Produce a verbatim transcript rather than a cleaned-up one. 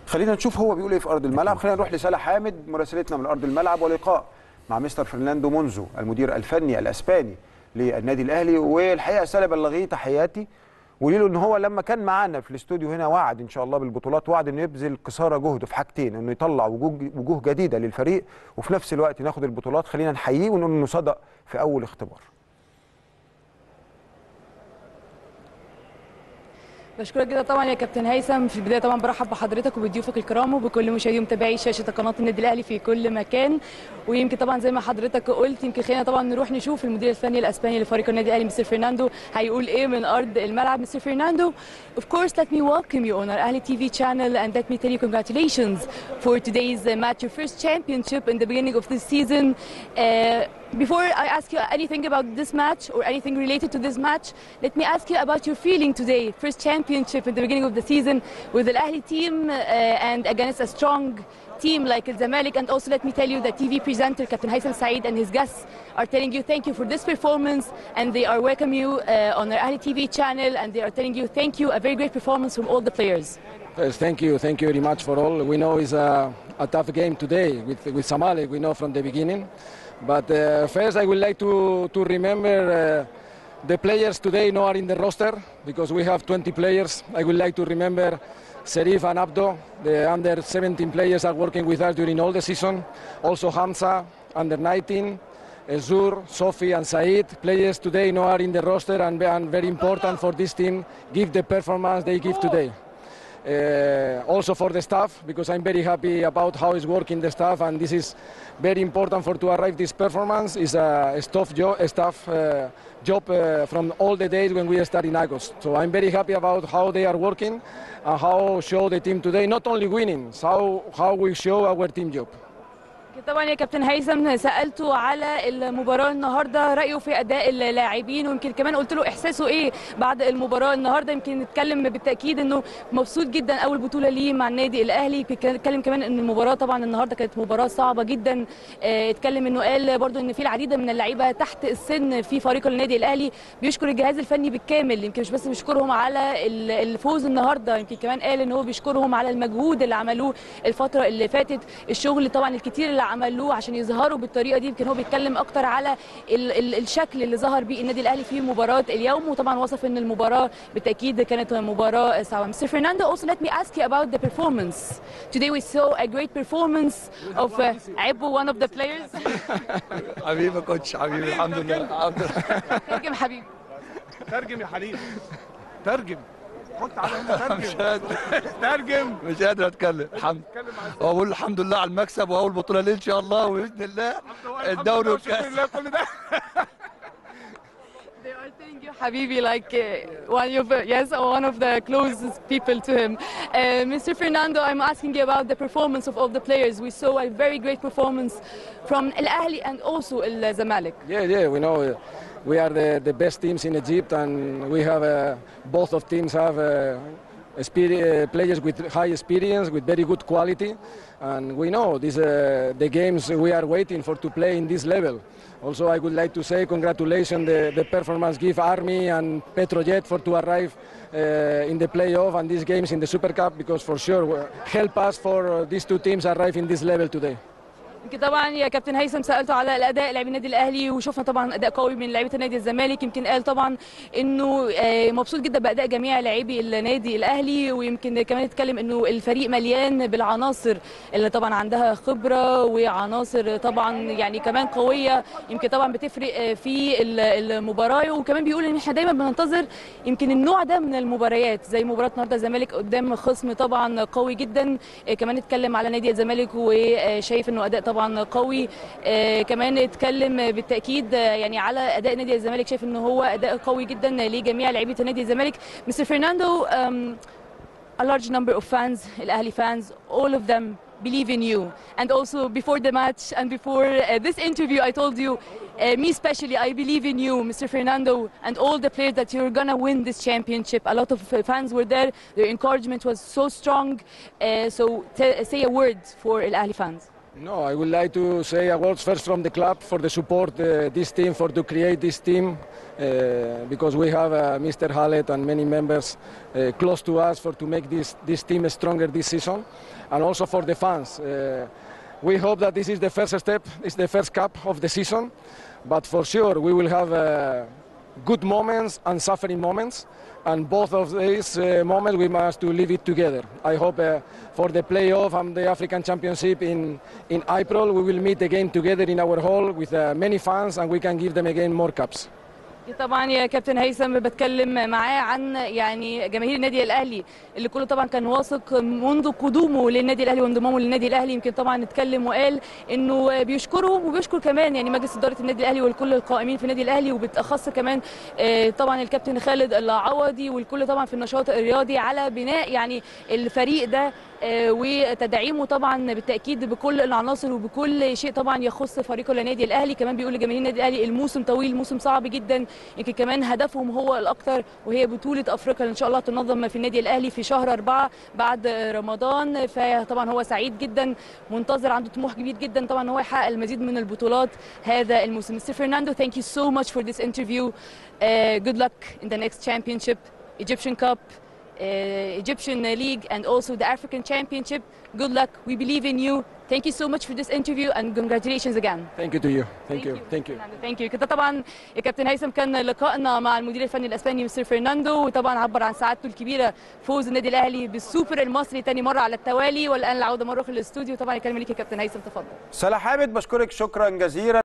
خلينا نشوف هو بيقول ايه في ارض الملعب. خلينا نروح لسالة حامد مراسلتنا من ارض الملعب ولقاء مع مستر فرناندو مونزو المدير الفني الاسباني للنادي الاهلي. والحقيقه سالة بلغيه تحياتي وقولي له ان هو لما كان معانا في الاستوديو هنا وعد ان شاء الله بالبطولات، وعد انه يبذل قصارى جهده في حاجتين، انه يطلع وجوه وجوه جديده للفريق وفي نفس الوقت ناخد البطولات. خلينا نحييه ونقول انه صدق في اول اختبار. بشكرك جدا طبعا يا كابتن هيثم. في البدايه طبعا برحب بحضرتك وبضيوفك الكرام وبكل مشاهدي ومتابعي شاشه قناه النادي الاهلي في كل مكان. ويمكن طبعا زي ما حضرتك قلت يمكن خلينا طبعا نروح نشوف المدير الفني الاسباني لفريق النادي الاهلي مستر فرناندو هيقول ايه من ارض الملعب. مستر فرناندو, of course let me welcome you on our Ahli T V channel and let me tell you congratulations for today's match, your first championship in the beginning of this season. Uh, Before I ask you anything about this match or anything related to this match, let me ask you about your feeling today. First championship in the beginning of the season with the Ahli team uh, and against a strong team like Al Zamalek. And also let me tell you that T V presenter Captain Haitham Saeed and his guests are telling you thank you for this performance, and they are welcoming you uh, on our Ahli T V channel, and they are telling you thank you, a very great performance from all the players. Yes, thank you, thank you very much for all. We know it's a, a tough game today with, with Zamalek, we know from the beginning. But uh, first I would like to, to remember uh, the players today now are in the roster because we have twenty players. I would like to remember Serif and Abdo, the under seventeen players are working with us during all the season. Also Hamza, under nineteen, Zur, Sofi and Said, players today now are in the roster and, and very important for this team, give the performance they give today. Uh, also for the staff, because I'm very happy about how it's working the staff, and this is very important for to arrive this performance. Is a staff job, a staff uh, job uh, from all the days when we start in August. So I'm very happy about how they are working and how show the team today. Not only winning, how how we show our team job. طبعا يا كابتن هيثم سالته على المباراه النهارده رايه في اداء اللاعبين، ويمكن كمان قلت له احساسه ايه بعد المباراه النهارده. يمكن نتكلم بالتاكيد انه مبسوط جدا اول بطوله ليه مع النادي الاهلي. اتكلم كمان ان المباراه طبعا النهارده كانت مباراه صعبه جدا. اتكلم انه قال برضو ان في العديد من اللعيبه تحت السن في فريق النادي الاهلي. بيشكر الجهاز الفني بالكامل، يمكن مش بس بيشكرهم على الفوز النهارده، يمكن كمان قال ان هو بيشكرهم على المجهود اللي عملوه الفتره اللي فاتت، الشغل طبعا الكتير اللي عملوه عشان يظهروا بالطريقه دي. يمكن هو بيتكلم اكتر على ال ال الشكل اللي ظهر بيه النادي الاهلي في مباراه اليوم، وطبعا وصف ان المباراه بالتاكيد كانت مباراه صعبه. مستر فرناندو, also let me ask you about the performance. Today we saw a great performance of uh, Abu, one of the players. حبيبي كوتش، حبيبي الحمد لله. الحمد لله. ترجم حبيبي. ترجم يا حبيبي. ترجم. حط على هنا ترجم. ترجم. مش قادر اتكلم. الحمد لله. واقول الحمد لله على المكسب واول بطوله ليه ان شاء الله، وباذن الله الدوري والكاس. الحمد لله كل ده. They are telling you حبيبي like uh, one of yes one of the closest people to him. Uh, Mister Fernando, I'm asking you about the performance of all the players. We saw a very great performance from Al Ahli and also Al Zamalek. Yeah, yeah, we know. Uh, We are the, the best teams in Egypt, and we have uh, both of teams have uh, uh, players with high experience, with very good quality, and we know this, uh, the games we are waiting for to play in this level. Also, I would like to say congratulations the, the performance give Army and Petrojet for to arrive uh, in the playoff and these games in the Super Cup, because for sure help us for uh, these two teams arrive in this level today. يمكن طبعا يا كابتن هيثم سالته على الاداء لاعبي النادي الاهلي، وشفنا طبعا اداء قوي من لعيبه نادي الزمالك. يمكن قال طبعا انه مبسوط جدا باداء جميع لاعبي النادي الاهلي، ويمكن كمان اتكلم انه الفريق مليان بالعناصر اللي طبعا عندها خبره وعناصر طبعا يعني كمان قويه، يمكن طبعا بتفرق في المباراه. وكمان بيقول ان احنا دايما بننتظر يمكن النوع ده من المباريات زي مباراه النهارده الزمالك قدام خصم طبعا قوي جدا. كمان اتكلم على نادي الزمالك وشايف انه اداء طبعا قوي. آه كمان اتكلم بالتاكيد يعني على اداء نادي الزمالك، شايف ان هو اداء قوي جدا لجميع لاعبي نادي الزمالك. مستر فرناندو, um, a large number of fans, Al Ahli fans, all of them believe in you. And also before the match and before uh, this interview, I told you, uh, me especially, I believe in you, Mister Fernando, and all the players that you're gonna win this championship. A lot of fans were there. Their encouragement was so strong. Uh, so say a word for Al Ahli fans. No, I would like to say a word first from the club for the support uh, this team, for to create this team, uh, because we have uh, Mister Hallett and many members uh, close to us for to make this, this team stronger this season, and also for the fans. Uh, we hope that this is the first step, it's the first cup of the season, but for sure we will have uh, good moments and suffering moments. And both of these uh, moments we must to live it together. I hope uh, for the playoff and the African Championship in, in April we will meet again together in our hall with uh, many fans and we can give them again more cups. طبعا يا كابتن هيثم بتكلم معاه عن يعني جماهير النادي الاهلي اللي كله طبعا كان واثق منذ قدومه للنادي الاهلي وانضمامه للنادي الاهلي. يمكن طبعا اتكلم وقال انه بيشكره وبيشكر كمان يعني مجلس اداره النادي الاهلي والكل القائمين في النادي الاهلي وبالاخص كمان طبعا الكابتن خالد العوضي والكل طبعا في النشاط الرياضي على بناء يعني الفريق ده وتدعيمه طبعا بالتاكيد بكل العناصر وبكل شيء طبعا يخص فريق النادي الاهلي. كمان بيقول لجماهير النادي الاهلي الموسم طويل، موسم صعب جدا، يمكن كمان هدفهم هو الاكثر وهي بطوله افريقيا اللي ان شاء الله تنظم في النادي الاهلي في شهر أربعة بعد رمضان. فطبعا هو سعيد جدا، منتظر، عنده طموح كبير جدا طبعا هو يحقق المزيد من البطولات هذا الموسم. مستر فرناندو, thank you so much for this interview. Uh, good luck in the next championship, Egyptian Cup, uh, Egyptian League and also the African Championship. Good luck. We believe in you. Thank you so much for this interview and congratulations again. Thank you to you. Thank, thank you. you. Thank you. Thank you. كده طبعا يا كابتن هيثم كان لقائنا مع المدير الفني الاسباني مستر فرناندو، وطبعا عبر عن سعادته الكبيره فوز النادي الاهلي بالسوبر المصري ثاني مره على التوالي. والان العوده مره في الاستوديو. طبعا الكلمه ليك يا كابتن هيثم، تفضل. سلا حامد، بشكرك شكرا جزيلا.